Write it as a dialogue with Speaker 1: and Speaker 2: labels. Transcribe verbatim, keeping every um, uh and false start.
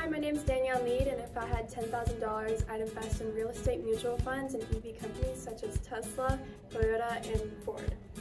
Speaker 1: Hi, my name is Danielle, and if I had ten thousand dollars, I'd invest in real estate mutual funds and E V companies such as Tesla, Toyota, and Ford.